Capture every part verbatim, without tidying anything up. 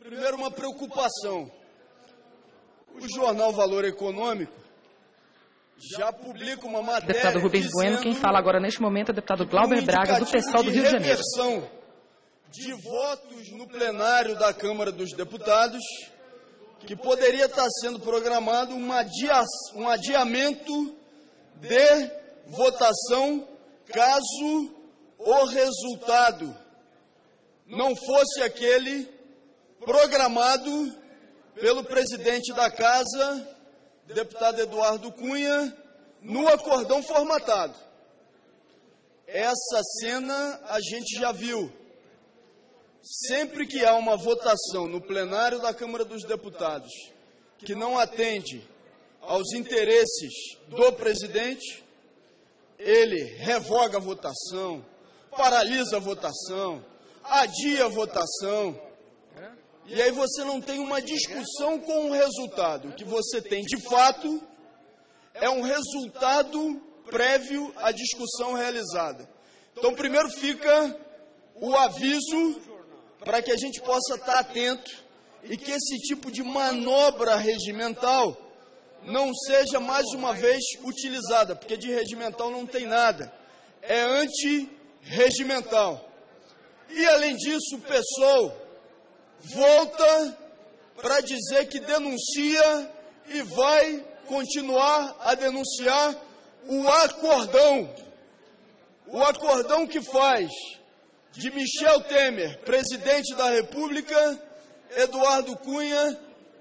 Primeiro, uma preocupação. O jornal Valor Econômico já publica uma matéria... Deputado Rubens Bueno, quem fala agora neste momento é o deputado Glauber Braga, do PSOL do Rio de Janeiro. Reversão de votos no plenário da Câmara dos Deputados, que poderia estar sendo programado um, adia, um adiamento de votação caso o resultado não fosse aquele programado pelo presidente da Casa, deputado Eduardo Cunha, no acordão formatado. Essa cena a gente já viu. Sempre que há uma votação no plenário da Câmara dos Deputados que não atende aos interesses do presidente, ele revoga a votação, paralisa a votação, adia a votação, e aí você não tem uma discussão com o resultado. O que você tem, de fato, é um resultado prévio à discussão realizada. Então, primeiro fica o aviso para que a gente possa estar atento e que esse tipo de manobra regimental não seja mais uma vez utilizada, porque de regimental não tem nada, é anti-regimental. E, além disso, o PSOL volta para dizer que denuncia e vai continuar a denunciar o acordão. O acordão que faz de Michel Temer, presidente da República, Eduardo Cunha,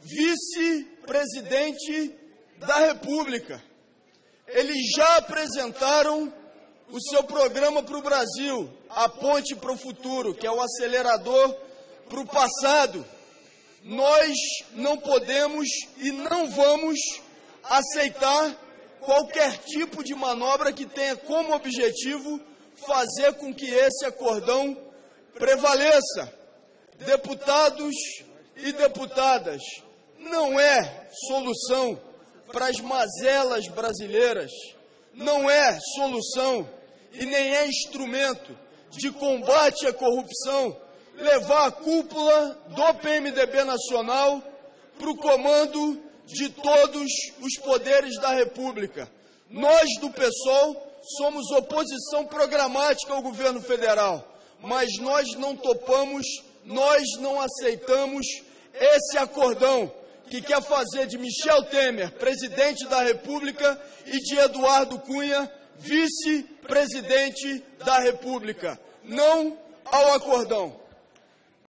vice-presidente da República. Eles já apresentaram o seu programa para o Brasil, a ponte para o futuro, que é o acelerador para o passado. Nós não podemos e não vamos aceitar qualquer tipo de manobra que tenha como objetivo fazer com que esse acordão prevaleça. Deputados e deputadas, não é solução para as mazelas brasileiras, não é solução e nem é instrumento de combate à corrupção levar a cúpula do P M D B nacional para o comando de todos os poderes da República. Nós, do PSOL, somos oposição programática ao governo federal, mas nós não topamos, nós não aceitamos esse acordão que quer fazer de Michel Temer presidente da República e de Eduardo Cunha vice-presidente da República. Não ao acordão.